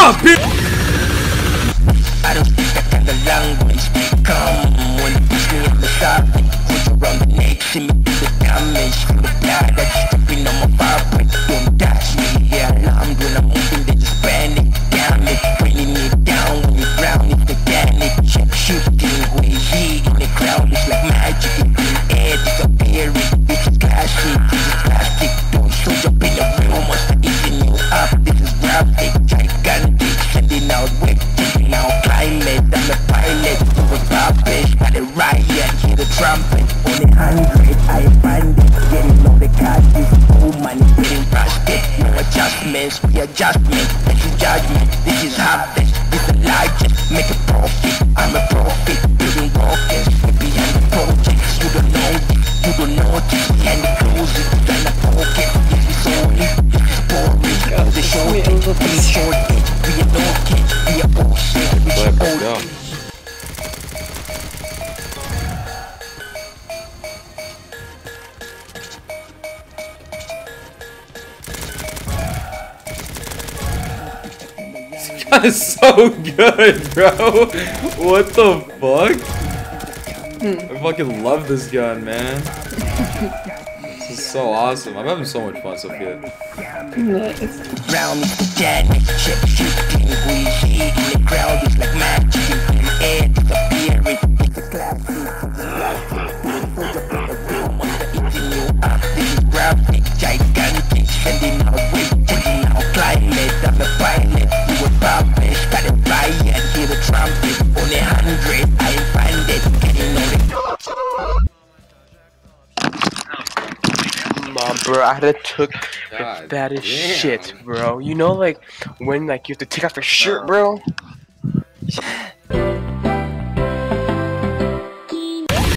up, bitch! I don't speak that kind of language. Come when you push me on the side, put around the neck, see me do the damage. Feel the blood that's dripping on my fabric. Don't touch me, yeah, alarmed when I'm moving, they just panic. Damn it, bringing me down when you drown, it's organic. Check shooting, wavy in the crowd, it's like magic. In the air, disappearing, this is classic, this is plastic. Don't show up in the real monster eating you up. This is graphic, gigantic, sending out web, taking out climate. I'm a pilot, you a puppet, got a riot, hear the trumpet. On the 100, I find it, getting all the cash, this is all money, getting busted. No adjustments, readjustment, this is judgment, this is harvest, this is largest. Make a profit, I'm a prophet, building rockets, we behind the projects. You don't know this, you don't know this, behind the closet, behind the pocket. This is only, this is boring, the shortage, we shortage, we are no kids, we are bullshit, we should old. That is so good, bro. What the fuck? I fucking love this gun, man. This is so awesome. I'm having so much fun, Sophia. Round me the dead, check shooting, we see in the crowd, it's like magic in the air, disappearing. It's a classic, eating you up, this is graphic, gigantic, sending out weight, taking out climate. I'm a pilot, you a puppet, got a riot, hear the trumpet. On the 100, I find it, getting all the bro, I had took the baddest shit, bro. You know, like when like you have to take off your shirt, bro.